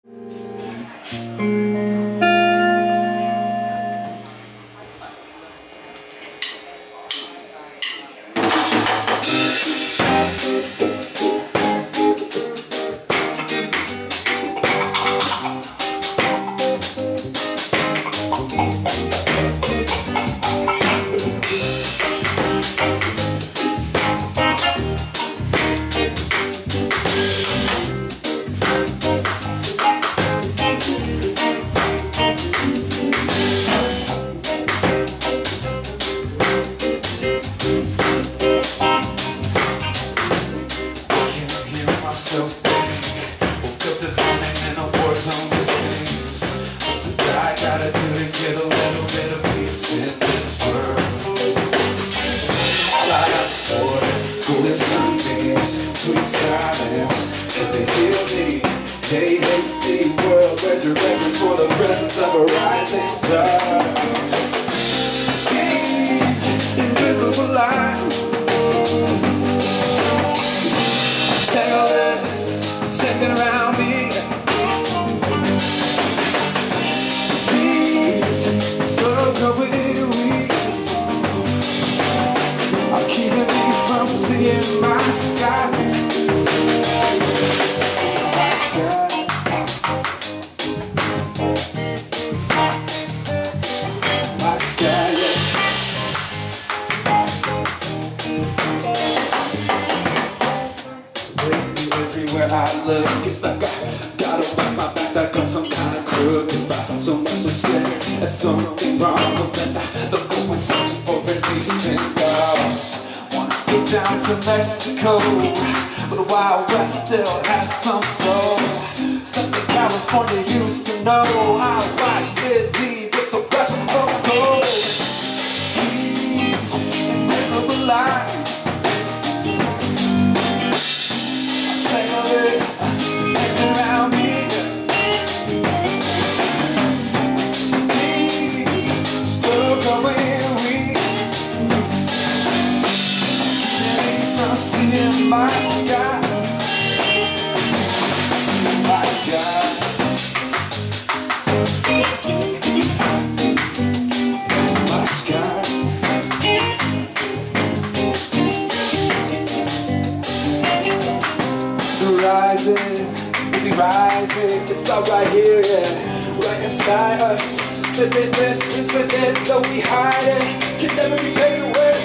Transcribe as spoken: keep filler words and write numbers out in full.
Sweet silence, as they heal me. Hey, hasty world, resurrected for the presence of a rising star. These invisible lines, tangling, taking around me. These slow growing weeds are keeping me from seeing my sky. Everywhere I look, it's like I gotta wipe my back like I'm some kind of crook. If I so much so scared at something wrong, but then I don't go and searching for a decent cause. Wanna skip down to Mexico, but the Wild West still has some soul. Something California used to know. I watched it lead with the rest of the gold. These invisible lines, taking around me. These slow growing weeds, keeping me from seeing my sky, seeing my sky. My sky. Rising, we'll be rising, it's all right here, yeah. We're in sky us, living this infinite, though we hide it, can never be taken away.